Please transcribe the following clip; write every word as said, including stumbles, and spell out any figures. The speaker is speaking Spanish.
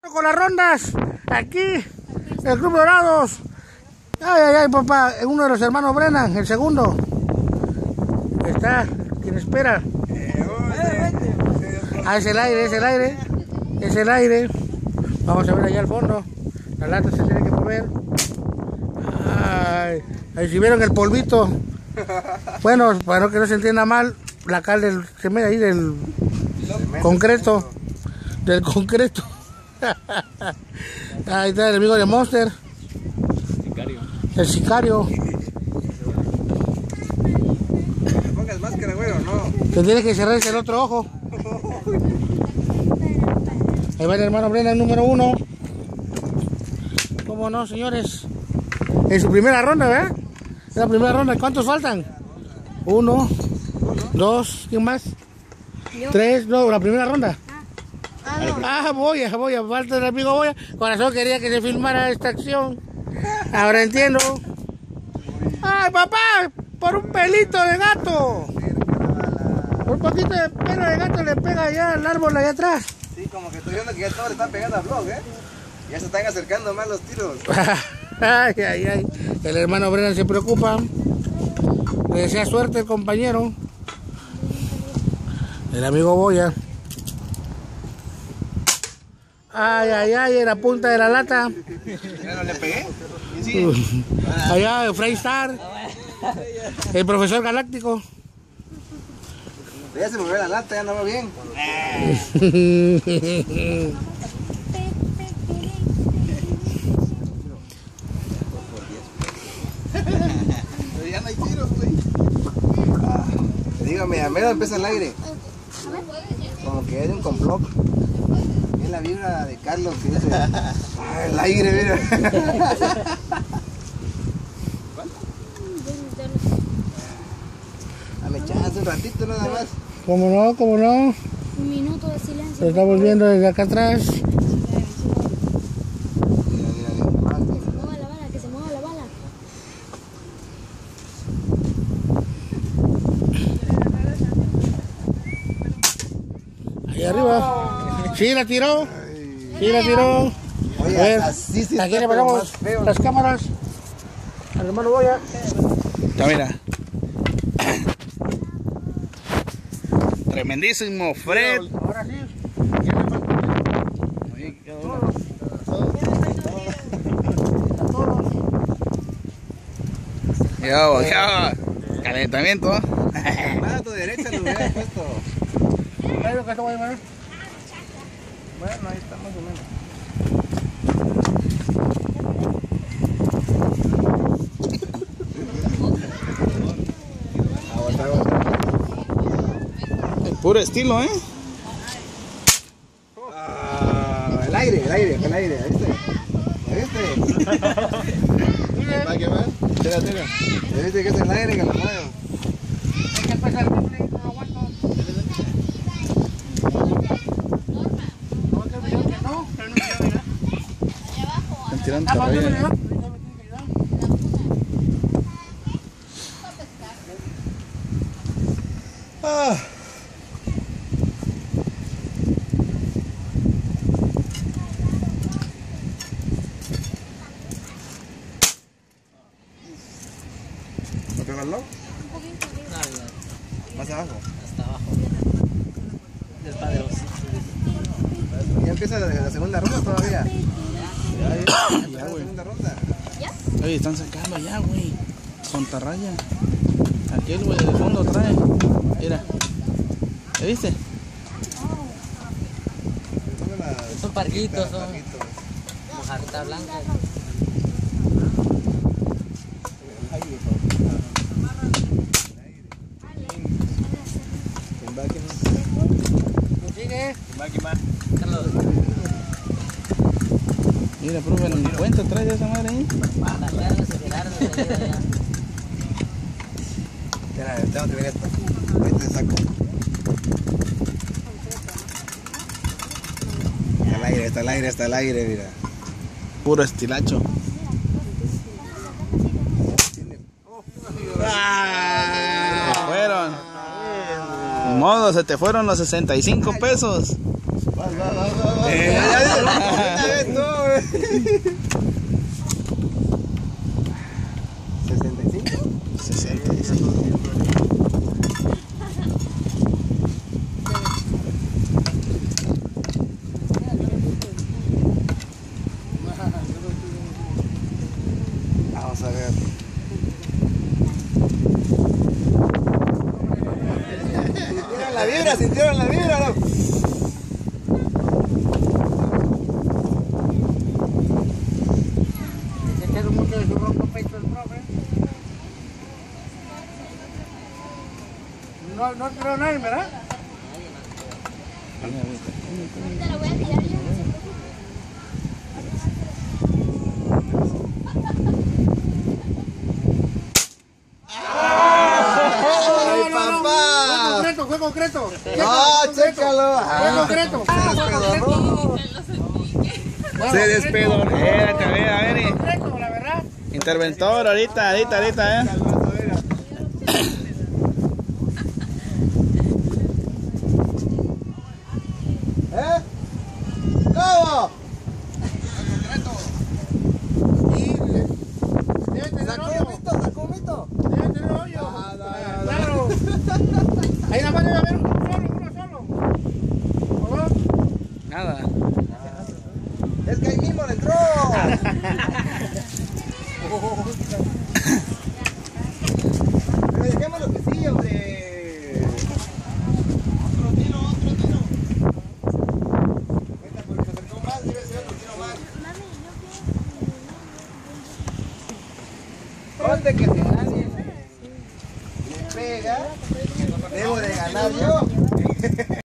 Con las rondas, aquí, el Club Dorados. Ay, ay, ay, papá, uno de los hermanos Brennan, el segundo. Está, quien espera. Ah, es el aire, es el aire, es el aire. Vamos a ver allá al fondo. La lata se tiene que mover. Ay, ahí si vieron el polvito. Bueno, para que no se entienda mal, la cal del, se me ahí del concreto, del concreto. Ahí está el amigo de Monster. Sicario. El sicario. ¿Me pongas máscara, güey, o no? Que tiene que cerrarse el otro ojo. Ahí va el hermano Brennan, número uno. ¿Cómo no, señores? En su primera ronda, ¿verdad? Es la primera ronda. ¿Cuántos faltan? Uno, dos, ¿quién más? Yo. Tres, no, la primera ronda. Ah, no. Ah, Boya, Boya, falta el amigo Boya. Corazón quería que se filmara esta acción. Ahora entiendo. ¡Ay, papá! Por un pelito de gato. Por un poquito de pelo de gato le pega allá al árbol allá atrás. Sí, como que estoy viendo que ya todo le están pegando a vlog, ¿eh? Ya se están acercando más los tiros. Ay, ay, ay. El hermano Brennan se preocupa. Le desea suerte el compañero. El amigo Boya. Ay, ay, ay, en la punta de la lata. ¿Ya no le pegué? ¿Quién sigue? Allá, el Freystar. El profesor galáctico. Ya se movió la lata, ya no va bien. Pero ya no hay tiros, güey. Ah, dígame, a menos empieza el aire. Como que es un complot. Es la vibra de Carlos que dice, ah, el aire, mira. Dame chance un ratito nada más. ¿Cómo no? ¿Cómo no? Un minuto de silencio. Lo estamos viendo desde acá atrás. Mira, mira, mira. Más, Que se mueva la bala, que se mueva la bala. Ahí arriba. Sí, la tiró. Sí, la tiró. Oye, A ver, así sí aquí está le como ponemos más feo. las cámaras al hermano Boya. Ya mira. Tremendísimo Fred. Ahora sí. Ya, ya. Calentamiento. Más a tu derecha lo hubiera puesto. Ahí lo que te voy a llevar. Bueno, ahí está más o menos. Aguanta, aguanta. Puro estilo, ¿eh? Ah, el aire, el aire, el aire, ¿viste? ¿Viste? ¿Va a quemar? Tira, tira. ¿Viste que es el aire que lo mueve? Hay que empezar el doble, no aguanto. No, que me dijeron que no, pero no quiero mirar. Están tirando Ah, ¿para qué me tarraya. ayudan? Ah. ¿No te jaló? Más abajo. Hasta abajo. Del padre. Ya empieza la, la segunda ronda todavía. Ya, ya, ya, la segunda ronda. Oye, están sacando allá, güey. Con tarraya. Aquel güey de fondo trae. Mira. ¿Ya viste? Son parquitos, son mojarrita blanca. Sigue. Carlos, Mira, profe, ni cuenta trae de esa madre ahí. tallarlos y tirarlos de allá, de allá. Mira, tengo que ver esto. Este saco. Está al aire, está al aire, está al aire, mira. Puro estilacho. Se fueron. Ni modo, se te fueron los sesenta y cinco pesos. Eh, ya, ya, ya. ¿sesenta y cinco? sesenta y cinco. Vamos a ver. ¿Sintieron la vibra? ¿Sintieron la vibra? ¿No? Se echaron mucho de su ropa pecho el profe. No, no creo nadie, ¿verdad? Te lo voy a tirar yo. ¡Ay, Fue papá! concreto, fue concreto. ¡No, chécalo! Fue Ah, concreto. Fue concreto. Se despedorró. A ver, a ver. Concreto, la verdad. Interventor, ahorita, ahorita, ahorita, eh. ¿Eh? ¿Cómo? Debe tener ¿Sacó un hoyo. mito? ¿Sacó un mito? Debe tener hoyo. Ah, no, no, no. Claro. Ahí nada más debe haber uno solo, uno solo. ¿O no? Nada. Es que ahí mismo le entró. Pero dejémoslo que sí, hombre. Otro tiro, otro tiro. Venga, porque se acercó más, debe ser otro tiro más. Ponte que si nadie me pega, debo de ganar yo.